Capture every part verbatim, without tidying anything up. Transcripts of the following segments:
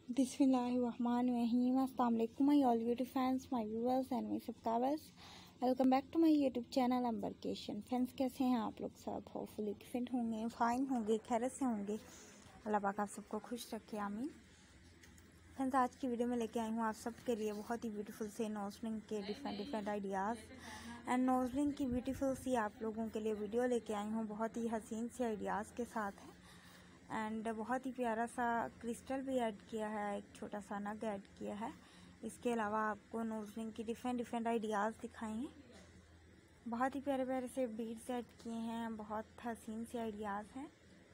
बिस्मिल्लाहिर्रहमानिर्रहीम। अस्सलाम वालेकुम my all YouTube fans, my viewers and my subscribers. Welcome back to my YouTube channel अंबरकेशन। Friends, कैसे हैं आप लोग सब? होपफुली फिट होंगे, फाइन होंगे, खैरियत से होंगे। अल्लाह पाक आप सबको खुश रखे, आमीन। फ्रेंड्स, आज की वीडियो में लेके आई हूँ आप सबके लिए बहुत ही ब्यूटीफुल से नोजलिंग के different different ideas and nozzling की ब्यूटीफुल सी आप लोगों के लिए वीडियो लेके आई हूँ। बहुत ही हसीन से आइडियाज़ के साथ है एंड बहुत ही प्यारा सा क्रिस्टल भी ऐड किया है, एक छोटा सा नग ऐड किया है। इसके अलावा आपको नोजलिंग की डिफरेंट डिफरेंट आइडियाज़ दिखाए हैं। बहुत ही प्यारे प्यारे से बीड्स ऐड किए हैं, बहुत हसीन से आइडियाज़ हैं।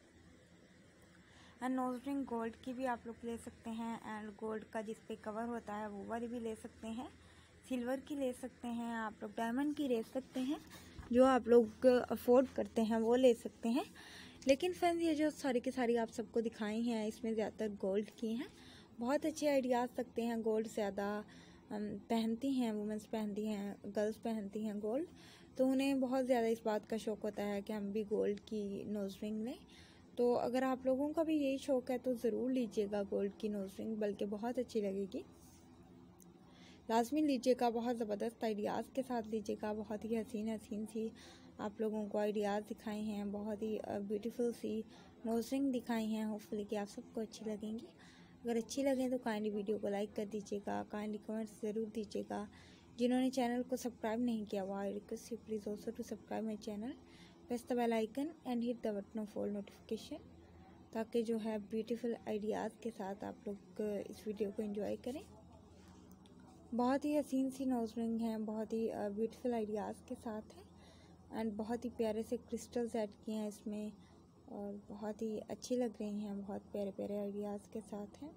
एंड नोजलिंग गोल्ड की भी आप लोग ले सकते हैं एंड गोल्ड का जिस पे कवर होता है वो वाली भी ले सकते हैं, सिल्वर की ले सकते हैं, आप लोग डायमंड की ले सकते हैं, जो आप लोग अफोर्ड करते हैं वो ले सकते हैं। लेकिन फ्रेंड्स, ये जो सारी की सारी आप सबको दिखाई हैं इसमें ज़्यादातर गोल्ड की हैं। बहुत अच्छे आइडियाज़ सकते हैं। गोल्ड ज़्यादा पहनती हैं, वुमेंस पहनती हैं, गर्ल्स पहनती हैं गोल्ड, तो उन्हें बहुत ज़्यादा इस बात का शौक़ होता है कि हम भी गोल्ड की नोज रिंग लें। तो अगर आप लोगों का भी यही शौक़ है तो ज़रूर लीजिएगा गोल्ड की नोज रिंग, बल्कि बहुत अच्छी लगेगी, लाजमी लीजिएगा। बहुत ज़बरदस्त आइडियाज़ के साथ लीजिएगा। बहुत ही हसीन हसीन सी आप लोगों को आइडियाज़ दिखाए हैं, बहुत ही ब्यूटीफुल सी नोज रिंग दिखाई हैं। होपफुली कि आप सबको अच्छी लगेंगी। अगर अच्छी लगें तो काइंडली वीडियो को लाइक कर दीजिएगा, काइंडली कमेंट्स ज़रूर दीजिएगा। जिन्होंने चैनल को सब्सक्राइब नहीं किया हुआ, I request you please also to subscribe my channel, press the bell icon and hit the button of all notification, ताकि जो है ब्यूटीफुल आइडियाज़ के साथ आप लोग इस वीडियो को एंजॉय करें। बहुत ही हसीन सी नोज रिंग हैं, बहुत ही ब्यूटीफुल आइडियाज़ के साथ है एंड बहुत ही प्यारे से क्रिस्टल्स ऐड किए हैं इसमें और बहुत ही अच्छी लग रही हैं, बहुत प्यारे प्यारे आइडियाज़ के साथ हैं।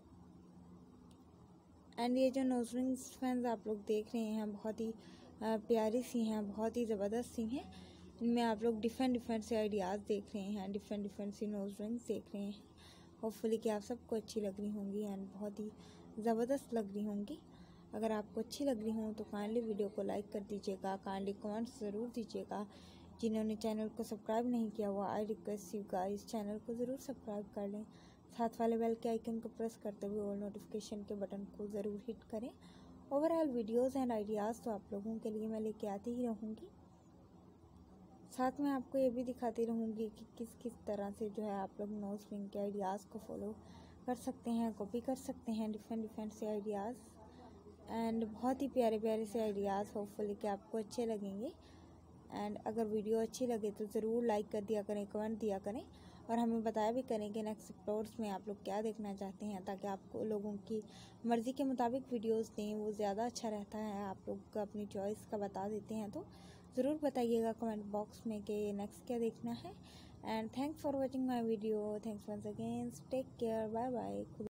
एंड ये जो नोज रिंग्स फ्रेंड्स आप लोग देख रहे हैं बहुत ही प्यारी सी हैं, बहुत ही ज़बरदस्त सी हैं। इनमें आप लोग डिफरेंट डिफरेंट से आइडियाज़ देख रहे हैं, डिफरेंट डिफरेंट सी नोज रिंग्स देख रहे हैं। होपफुली कि आप सबको अच्छी लग रही होंगी एंड बहुत ही ज़बरदस्त लग रही होंगी। अगर आपको अच्छी लग रही हूँ तो काइंडली वीडियो को लाइक कर दीजिएगा, काइंडली कमेंट्स ज़रूर दीजिएगा। जिन्होंने चैनल को सब्सक्राइब नहीं किया हुआ, I request you guys channel को ज़रूर सब्सक्राइब कर लें। साथ वाले बेल के आइकन को प्रेस करते हुए ऑल नोटिफिकेशन के बटन को ज़रूर हिट करें। ओवरऑल वीडियोज़ एंड आइडियाज़ तो आप लोगों के लिए मैं लेके आती ही रहूँगी। साथ में आपको ये भी दिखाती रहूँगी कि किस किस तरह से जो है आप लोग नोज रिंग के आइडियाज़ को फॉलो कर सकते हैं, कॉपी कर सकते हैं, डिफरेंट डिफरेंट से आइडियाज़ एंड बहुत ही प्यारे प्यारे से आइडियाज़। होपफुली कि आपको अच्छे लगेंगे एंड अगर वीडियो अच्छी लगे तो ज़रूर लाइक कर दिया करें, कमेंट दिया करें और हमें बताया भी करें कि नेक्स्ट एपिसोड्स में आप लोग क्या देखना चाहते हैं, ताकि आपको लोगों की मर्ज़ी के मुताबिक वीडियोस दें, वो ज़्यादा अच्छा रहता है। आप लोग अपनी चॉइस का बता देते हैं तो ज़रूर बताइएगा कमेंट बॉक्स में कि नेक्स्ट क्या देखना है। And thanks for watching my video, thanks once again, take care, bye bye.